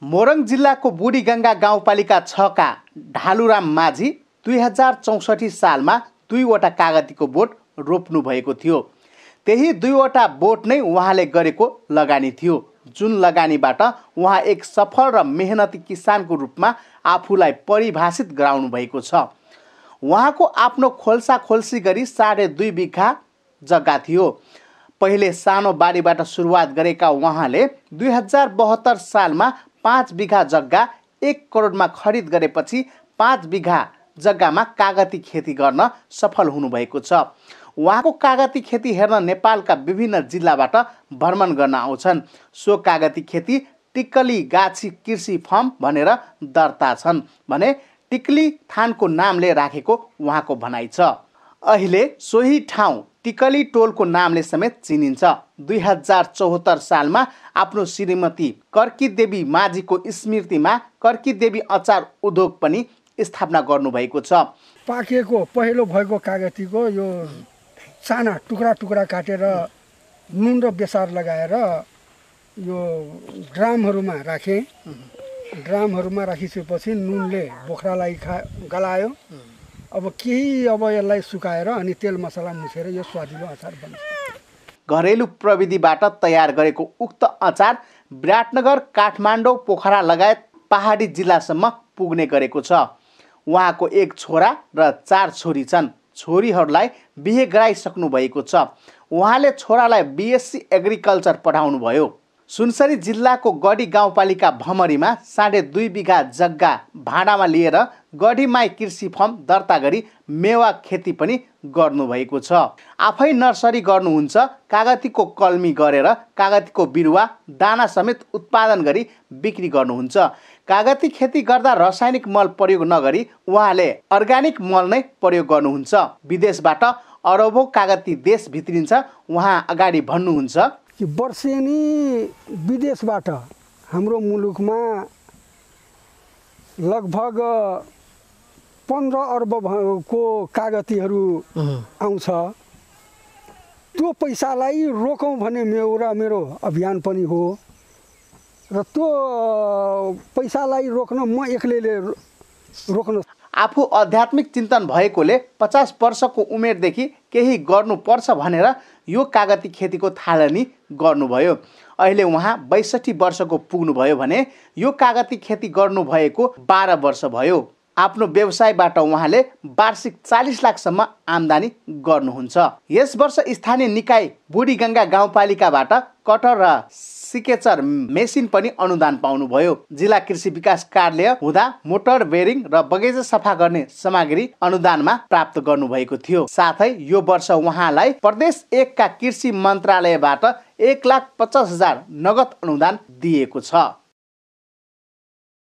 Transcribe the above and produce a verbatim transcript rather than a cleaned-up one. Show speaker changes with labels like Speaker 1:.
Speaker 1: मोरङ जिल्लाको बुढीगङ्गा गाउँपालिका छ का ढालुराम माझी दुई हजार चौसठी सालमा दुईवटा कागतीको बोट रोप्नु भएको थियो। त्यही दुईवटा बोट नै उहाँले गरेको लगानी थियो, जुन लगानीबाट उहाँ एक सफल र मेहनती किसानको रूपमा आफूलाई परिभाषित गराउनु भएको छ। उहाँको आफ्नो खोल्सा खोल्सी गरी साढे दुई बिघा जग्गा थियो। पहिले सानो बारीबाट सुरुवात गरेका उहाँले दुई हजार बहत्तर सालमा पाँच बिघा जग्गा एक करोडमा खरिद गरेपछि पाँच बिघा जग्गामा कागती खेती गर्न सफल हुनुभएको छ। उहाँको कागती खेती हेर्न नेपालका विभिन्न जिल्लाबाट भ्रमण गर्न आउँछन्। सो कागती खेती टिक्कली गाछी कृषि फर्म भनेर दर्ता छन् भने टिक्ली थानको नामले राखेको उहाँको भनाइ छ। अहिले सोही ठाउँ टिकली टोलको नामले समेत चिनिन्छ। दुई हजार चौहत्तर सालमा आफ्नो श्रीमती कर्की देवी माझीको स्मृतिमा कर्की देवी अचार उद्योग पनि स्थापना गर्नुभएको छ।
Speaker 2: पाकेको पहिलो भएको कागतीको यो साना टुक्रा टुक्रा काटेर नुन र बेसार लगाएर यो ड्रामहरूमा राखेँ। ड्रामहरूमा राखिसकेपछि नुनले बोक्रालाई खा गलायो। अब केही अब यसलाई सुकाएर अनि तेल मसला मुछेर यो स्वादिलो अचार बन्छ।
Speaker 1: घरेलु प्रविधिबाट तयार गरेको उक्त अचार विराटनगर, काठमाडौँ, पोखरा लगायत पहाडी जिल्लासम्म पुग्ने गरेको छ। उहाँको एक छोरा र चार छोरी छन्। छोरीहरूलाई बिहे गराइसक्नु भएको छ। उहाँले छोरालाई बिएससी एग्रिकल्चर पढाउनु भयो। सुनसरी जिल्लाको गढी गाउँपालिका भमरीमा साढे दुई बिघा जग्गा भाडामा लिएर गढीमाई कृषि फर्म दर्ता गरी मेवा खेती पनि गर्नुभएको छ। आफै नर्सरी गर्नुहुन्छ। कागतीको कलमी गरेर कागतीको बिरुवा दाना समेत उत्पादन गरी बिक्री गर्नुहुन्छ। कागती खेती गर्दा रासायनिक मल प्रयोग नगरी उहाँले अर्ग्यानिक मल नै प्रयोग गर्नुहुन्छ। विदेशबाट अरबौं कागती देश भित्रिन्छ उहाँ अगाडि भन्नुहुन्छ
Speaker 2: कि वर्षेनी विदेशबाट हाम्रो मुलुकमा लगभग पन्ध्र अर्बको कागतीहरू आउँछ। त्यो पैसालाई रोकौँ भन्ने मेरो मेरो अभियान पनि हो र त्यो पैसालाई रोक्न म एक्लैले रोक्न।
Speaker 1: आफू आध्यात्मिक चिन्तन भएकोले पचास वर्षको उमेरदेखि केही गर्नुपर्छ भनेर यो कागती खेतीको थालनी गर्नुभयो। अहिले उहाँ बैसठी वर्षको पुग्नुभयो भने यो कागती खेती गर्नुभएको बाह्र वर्ष भयो। आफ्नो व्यवसायबाट उहाँले वार्षिक चालिस लाखसम्म आम्दानी गर्नुहुन्छ। यस वर्ष स्थानीय निकाय बुढीगङ्गा गाउँपालिकाबाट कटर र सिकेचर मेसिन पनि अनुदान पाउनुभयो। जिल्ला कृषि विकास कार्यालय हुँदा मोटर बेरिङ र बगैँचा सफा गर्ने सामग्री अनुदानमा प्राप्त गर्नुभएको थियो। साथै यो वर्ष उहाँलाई प्रदेश एक का कृषि मन्त्रालयबाट एक लाख पचास हजार नगद अनुदान दिएको छ।